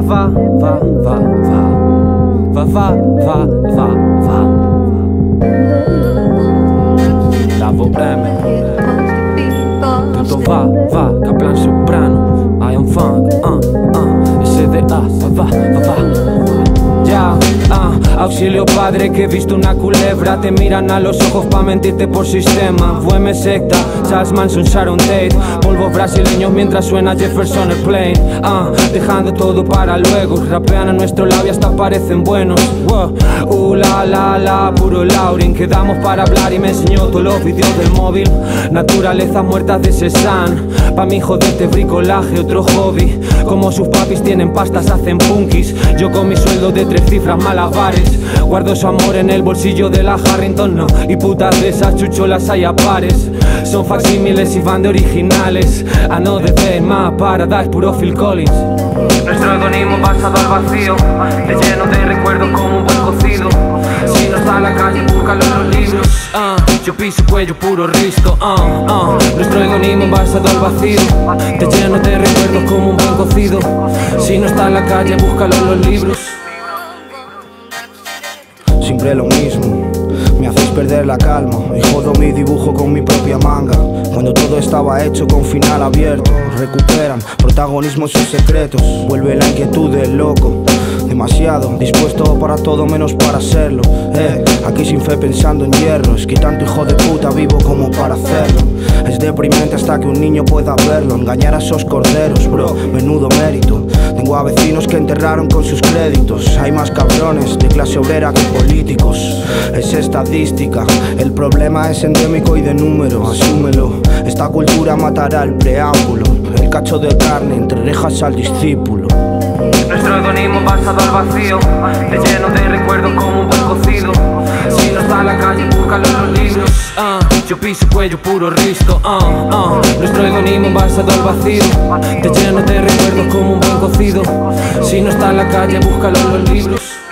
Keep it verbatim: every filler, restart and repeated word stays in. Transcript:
va, va, va, va. Va, va, va, va, va. La bohème. Tutto va, va, Kaplan soprano. Ion Funk, uh, uh. S D A, va, va, va. Ya, ah, auxilio padre que he visto una culebra. Te miran a los ojos pa' mentirte por sistema. Fueme secta, Charles Manson, Sharon Tate. Polvos brasileños mientras suena Jefferson Airplane. Ah, dejando todo para luego. Rapean a nuestro lado y hasta parecen buenos. Wow. Uh, la, la, la, puro Laurin. Quedamos para hablar y me enseñó todos los vídeos del móvil. Naturalezas muertas de Cézanne. Pa' mi joderte bricolaje, otro hobby. Como sus papis tienen pastas, hacen punkis. Yo con mi sueldo de tres cifras malabares. Guardo su amor en el bolsillo de la Harrington, no. Y putas de esas chucholas hay a pares. Son facsímiles y van de originales. Another day, my paradise, puro Phil Collins. Nuestro hedonismo basado al vacío, te lleno de recuerdos como un buen cocido. Si no está en la calle, búscalo en los libros. uh, Yo piso cuello, puro risco. uh, uh. Nuestro hedonismo basado al vacío, te lleno de recuerdos como un buen cocido. Si no está en la calle, búscalo en los libros. Siempre lo mismo, me hacéis perder la calma y jodo mi dibujo con mi propia manga. Cuando todo estaba hecho con final abierto, recuperan protagonismo en sus secretos. Vuelve la inquietud del loco, demasiado dispuesto para todo menos para serlo. Eh, aquí sin fe pensando en hierro. Es que tanto hijo de puta vivo como para hacerlo. Es deprimente hasta que un niño pueda verlo. Engañar a esos corderos, bro, menudo mérito. Tengo a vecinos que enterraron con sus créditos. Hay más cabrones de clase obrera que políticos. Es estadística, el problema es endémico y de número, asúmelo. Esta cultura matará el preámbulo. El cacho de carne entre rejas al discípulo. Nuestro hedonismo basado al vacío, te lleno de recuerdos como un buen cocido. Si no está en la calle, búscalo en los libros. uh, Yo piso cuello, puro risco. uh, uh. Nuestro hedonismo basado al vacío, te lleno de recuerdos como un buen cocido. Si no está en la calle, búscalo en los libros.